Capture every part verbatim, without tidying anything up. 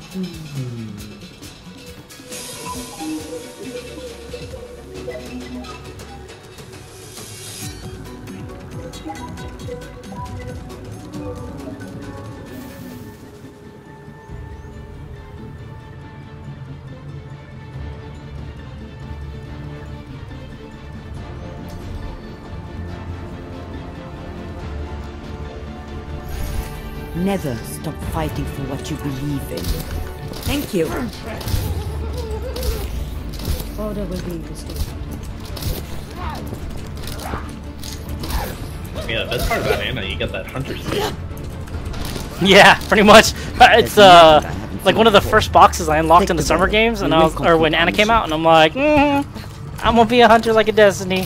Never stop fighting for what you believe in. Thank you. Order will be restored. Yeah, the best part about Anna, you got that hunter skin. Yeah, pretty much. It's uh like one of the first boxes I unlocked in the summer games, and I was, or when Anna came out, and I'm like, mm, I'm gonna be a hunter like a Destiny.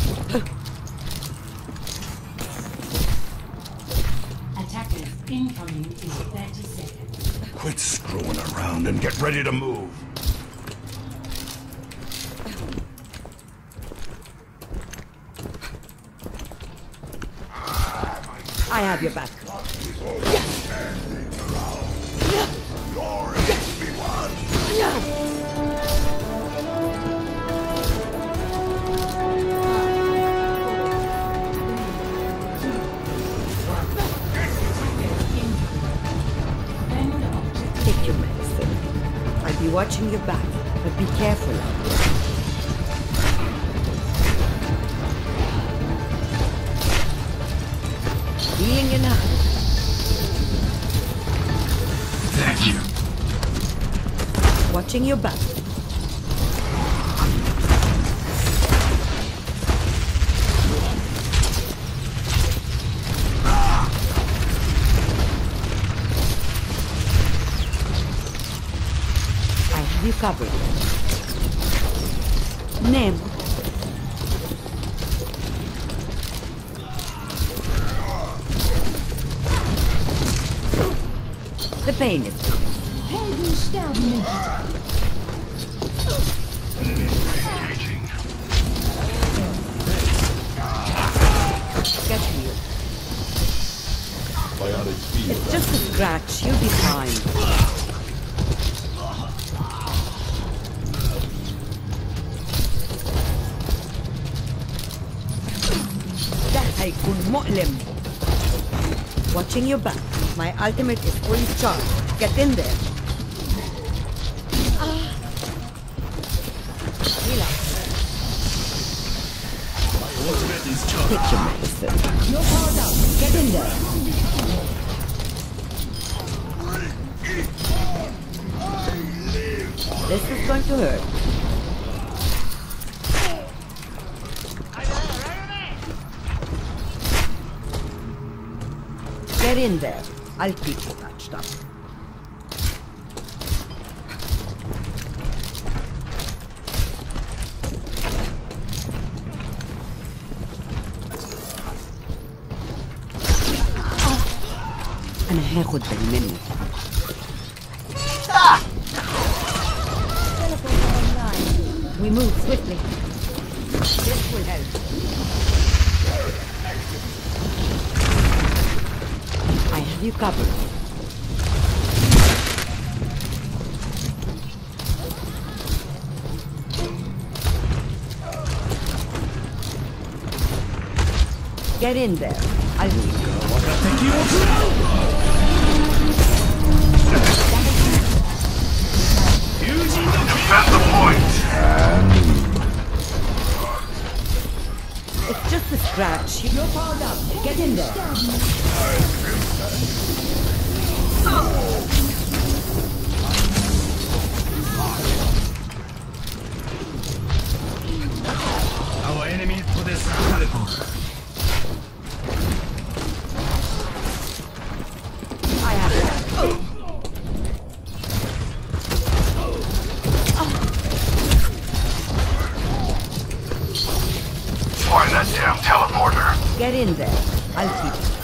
Attackers incoming in thirty seconds. Quit screwing around and get ready to move. I have your back. Take your medicine. I'll be watching your back, but be careful. Healing enough. Thank you. Watching your back. I have you covered. Name. The pain is gone. Get you. It's just a scratch. You'll be fine. ده هيكون مؤلم. Watching your back. My ultimate is fully charged. Get in there. Relax. Take your medicine. You're powered up. Get in there. This is going to hurt. Get in there. I'll keep you patched up. أنا هاخد بالي منك. We move swiftly. This will help. I have you covered. Get in there. I'll keep you. Defend the point. It's just a scratch. You're powered up. Get in there. Our enemy put us. I have it. Find that damn teleporter. Get in there. I'll keep you.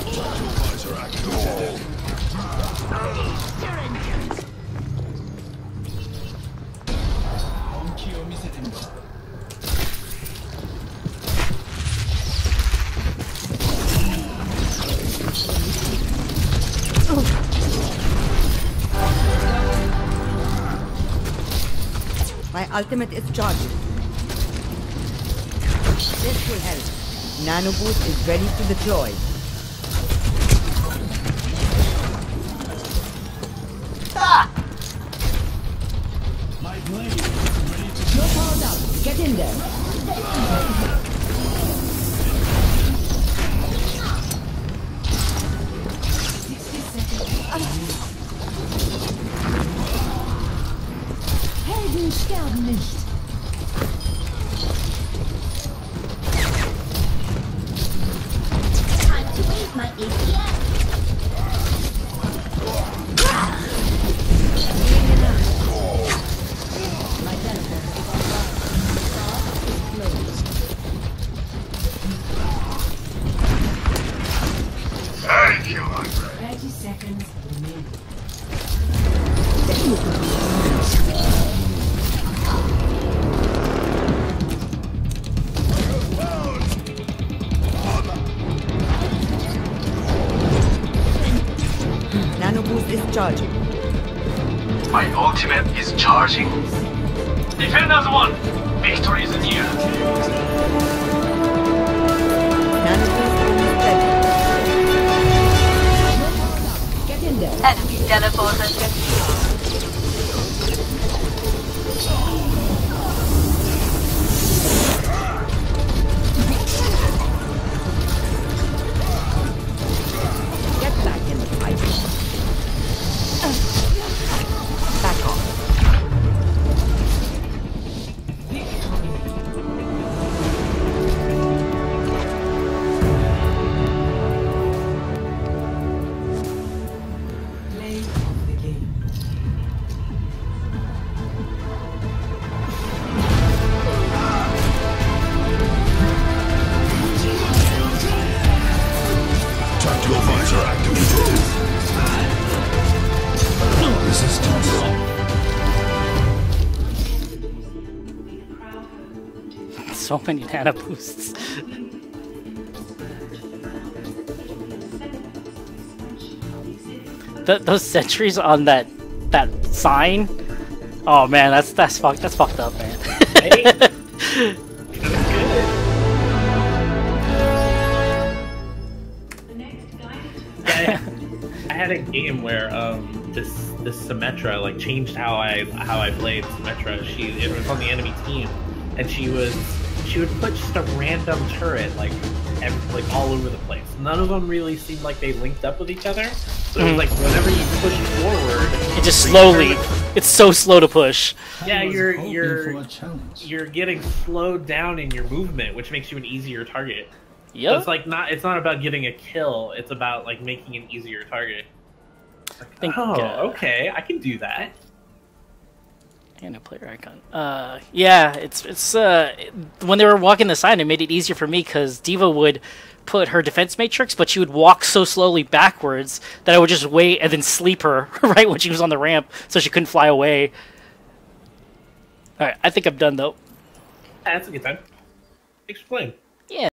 My ultimate is charging. This will help. Nano boost is ready to deploy. Ah! My blade is ready to You're powered up. Get in there. Helden sterben nicht. Time to wave my A P M. My teleport is online. Door is closed. Thank you. thirty seconds remaining. Nano boost is charging. My ultimate is charging. Defenders won. Victory is near. Nano boost is ready. Get in there. Enemy teleporter. Get back in the fight. Back off. Play of the game. Tactical visor activated. Resistance. So many nano boosts. Th those sentries on that that sign. Oh man, that's that's fucked. That's fucked up, man. I, I had a game where um this this Symmetra like changed how I how I played Symmetra. She it was on the enemy team, and she was she would put just a random turret like ev like all over the place. None of them really seemed like they linked up with each other. So it was like whenever you push forward, It just your slowly. turret- It's so slow to push. Yeah, you're hoping you're for a challenge. you're getting slowed down in your movement, which makes you an easier target. So Yep. it's like not it's not about getting a kill, it's about like making an easier target. Like, think, oh, uh, okay, I can do that. And a player icon. Uh, yeah, it's it's uh when they were walking the sign, it made it easier for me because Diva would put her defense matrix, but she would walk so slowly backwards that I would just wait and then sleep her right when she was on the ramp, so she couldn't fly away. All right, I think I'm done though. That's a good time. Thanks for playing. Yeah.